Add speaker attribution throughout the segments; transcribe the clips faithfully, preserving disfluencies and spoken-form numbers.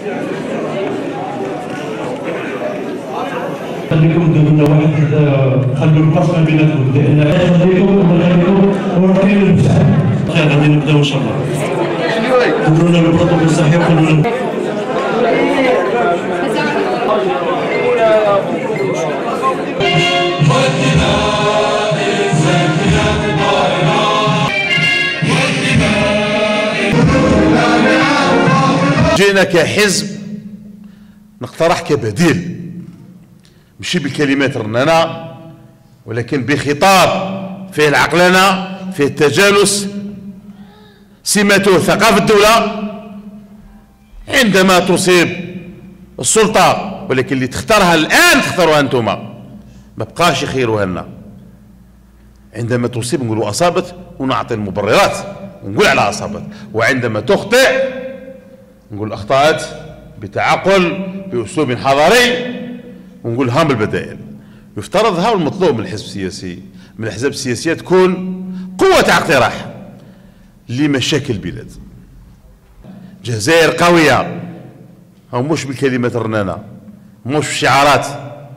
Speaker 1: خليكم درنا واحد خلوا البلاصه بيناتكم لان خليكم ونخليكم وركين بزاف. غادي نبداو ان شاء الله. قولوا لنا البروتوكول الصحي وقولوا لنا
Speaker 2: جينا كحزب نقترح كبديل ماشي بالكلمات الرنانة ولكن بخطاب فيه العقلنة، فيه التجانس، سمته ثقافة الدولة. عندما تصيب السلطة ولكن اللي تختارها الآن تختاروها أنتم، ما بقاش يخيروها لنا. عندما تصيب نقولوا أصابت ونعطي المبررات ونقول على أصابت، وعندما تخطئ نقول أخطأت بتعقل بأسلوب حضاري ونقول هام البدائل. يفترض ها المطلوب من الحزب السياسي من الأحزاب السياسية تكون قوة اقتراح لمشاكل البلاد. جزائر قوية، أو مش بالكلمات الرنانة، مش بالشعارات.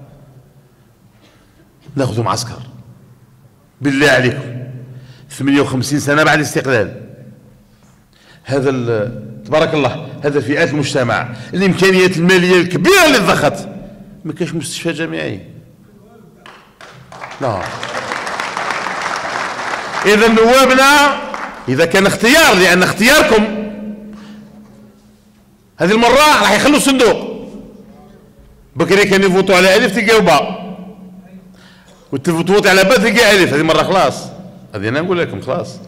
Speaker 2: ناخذوا معسكر بالله عليكم، ثمانية وخمسين سنة بعد الاستقلال. هذا تبارك الله هذا فئات المجتمع الامكانيات الماليه الكبيره اللي ضخت، ما كاش مستشفى جامعي. لا، اذا نوابنا اذا كان اختيار، لان اختياركم هذه المره راح يخلوا الصندوق. بكري كان يفوتوا على الف تلقاو باء، وتفوتوا على باء تلقى الف. هذه مره خلاص، هذه انا نقول لكم خلاص.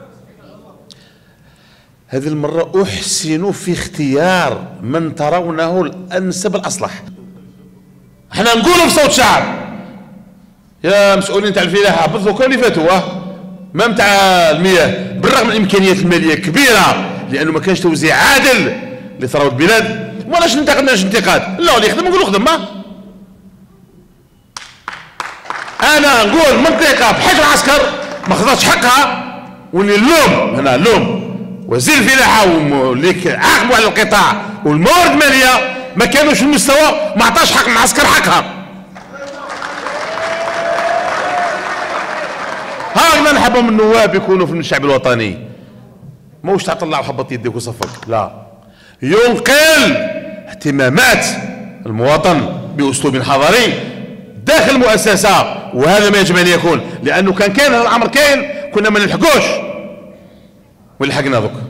Speaker 2: هذه المرة أحسن في اختيار من ترونه الأنسب الأصلح. احنا نقولوا بصوت شعب يا مسؤولين تاع الفلاحة، بالذكر اللي فاتوا ما متاع المياه، بالرغم من الإمكانيات المالية كبيرة لأنه ما كانش توزيع عادل لثروة البلاد. ولاش ننتقد ماش انتقاد، لا اللي يخدم نقولوا خدم. ما أنا نقول منطقة بحيث العسكر ما خذتش حقها، واللي اللوم هنا اللوم وزير الفلاحه واللي عاقبوا على القطاع والموارد الماليه ما كانوش في المستوى، ما عطاش حق المعسكر حقها. هاكنا نحبوا من النواب يكونوا في الشعب الوطني، موش تطلع وحبط يديك وصفك، لا، ينقل اهتمامات المواطن باسلوب حضاري داخل المؤسسه. وهذا ما يجب ان يكون، لانه كان كان هذا الامر كاين كنا ما نلحقوش ولحقنا ذوك.